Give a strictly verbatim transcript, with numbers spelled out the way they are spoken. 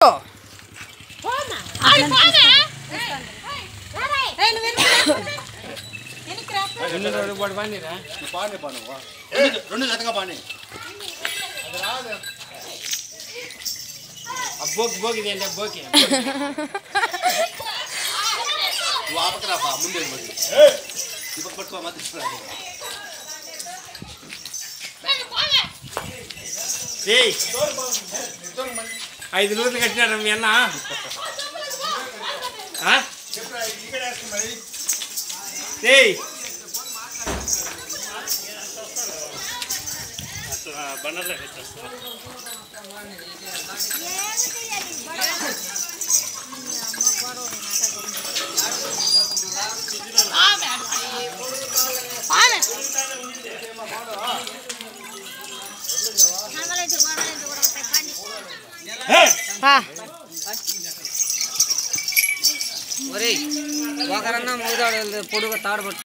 బోకి బోకి బోకి ముందే పట్టుకో ఐదు నూరులు కట్టినాడు మీ అన్న బండర్లో పెట్టేస్తా ఒకరన్నా మూదాడు పొడుగు తాడు